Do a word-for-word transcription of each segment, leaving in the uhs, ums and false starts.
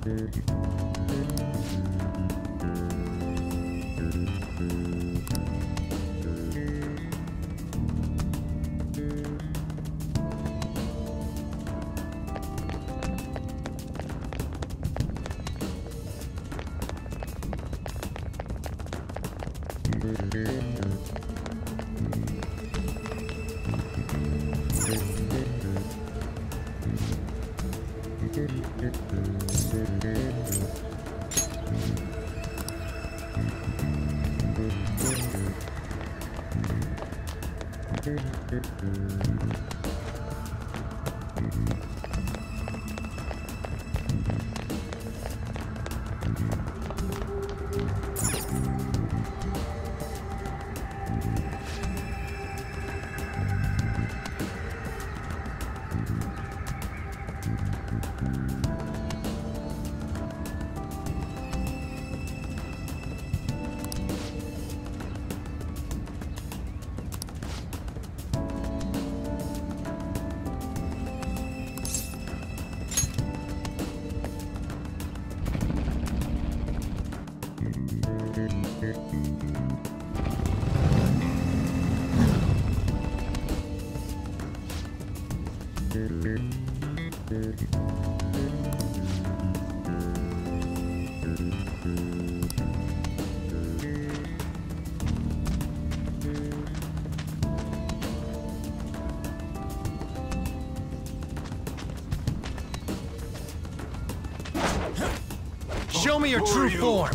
Show me your Who true are you? form!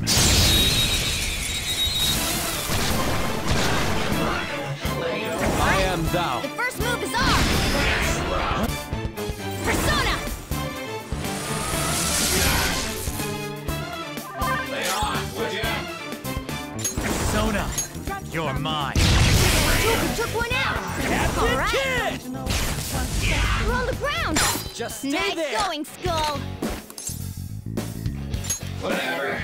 I am thou. The first move is ours! Persona! Lay on, would ya? Persona, you're mine. Joker took one out! Captain All right. Kid! We're on the ground! Just stay Nice there. going, Skull! Whatever.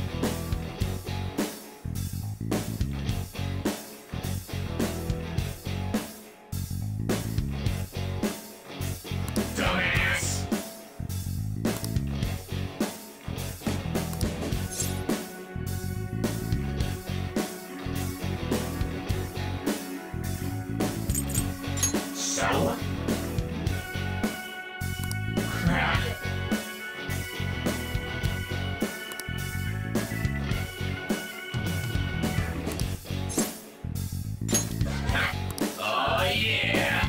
Dumbass. So? Crap. Oh yeah!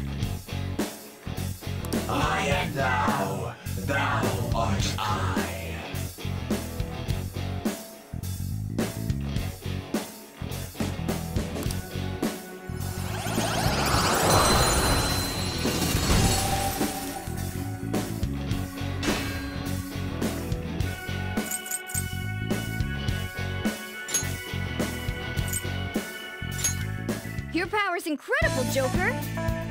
I am thou, thou art I. Your power's incredible, Joker!